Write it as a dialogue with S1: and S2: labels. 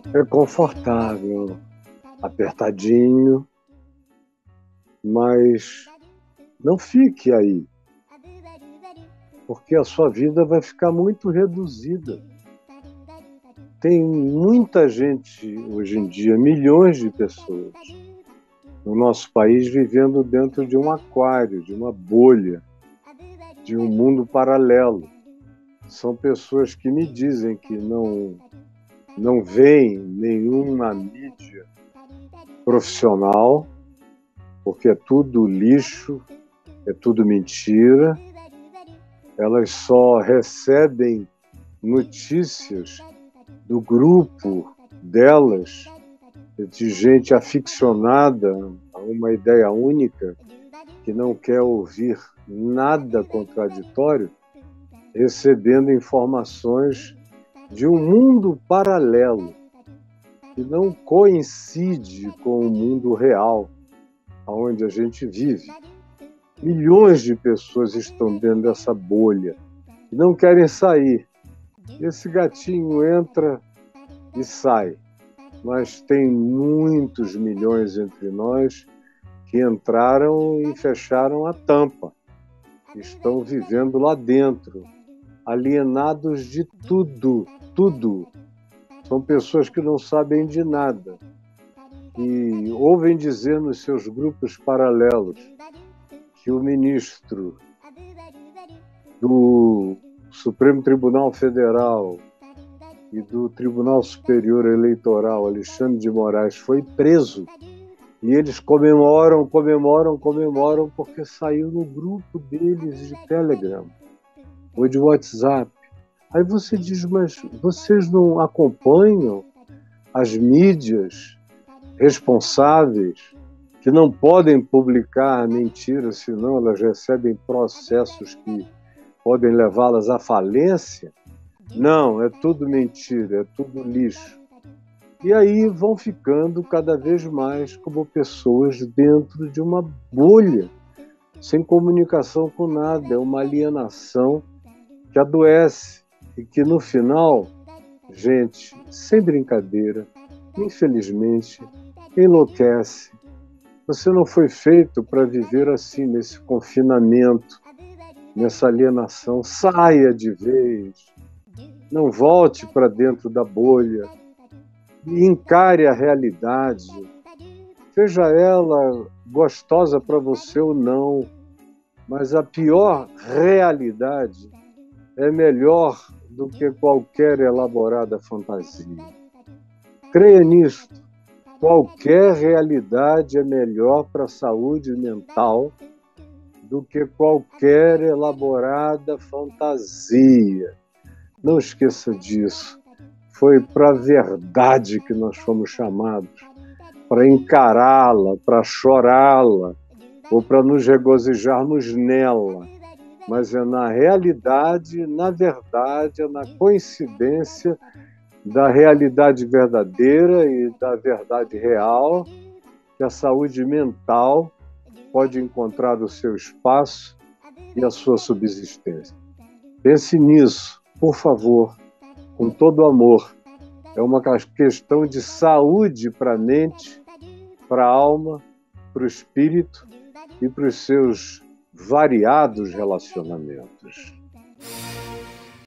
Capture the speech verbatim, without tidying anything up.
S1: É confortável, apertadinho, mas não fique aí, porque a sua vida vai ficar muito reduzida. Tem muita gente hoje em dia, milhões de pessoas no nosso país vivendo dentro de um aquário, de uma bolha, de um mundo paralelo. São pessoas que me dizem que não, não veem nenhuma mídia profissional, porque é tudo lixo, é tudo mentira. Elas só recebem notícias do grupo delas, de gente aficionada a uma ideia única, que não quer ouvir nada contraditório, recebendo informações de um mundo paralelo, que não coincide com o mundo real, onde a gente vive. Milhões de pessoas estão dentro dessa bolha e não querem sair. Esse gatinho entra e sai, mas tem muitos milhões entre nós que entraram e fecharam a tampa. Estão vivendo lá dentro, alienados de tudo, tudo. São pessoas que não sabem de nada, e ouvem dizer nos seus grupos paralelos que o ministro do Supremo Tribunal Federal e do Tribunal Superior Eleitoral, Alexandre de Moraes, foi preso, e eles comemoram, comemoram, comemoram porque saiu no grupo deles de Telegram ou de WhatsApp. Aí você diz, mas vocês não acompanham as mídias responsáveis, que não podem publicar mentiras, senão elas recebem processos que podem levá-las à falência? Não, é tudo mentira, é tudo lixo. E aí vão ficando cada vez mais como pessoas dentro de uma bolha, sem comunicação com nada. É uma alienação que adoece e que no final, gente, sem brincadeira, infelizmente, enlouquece. Você não foi feito para viver assim, nesse confinamento, nessa alienação. Saia de vez, não volte para dentro da bolha e encare a realidade. Seja ela gostosa para você ou não, mas a pior realidade é melhor do que qualquer elaborada fantasia. Creia nisto. Qualquer realidade é melhor para a saúde mental do que qualquer elaborada fantasia. Não esqueça disso. Foi para a verdade que nós fomos chamados, para encará-la, para chorá-la, ou para nos regozijarmos nela. Mas é na realidade, na verdade, é na coincidência da realidade verdadeira e da verdade real que a saúde mental pode encontrar o seu espaço e a sua subsistência. Pense nisso, por favor, com todo amor. É uma questão de saúde para a mente, para a alma, para o espírito e para os seus variados relacionamentos.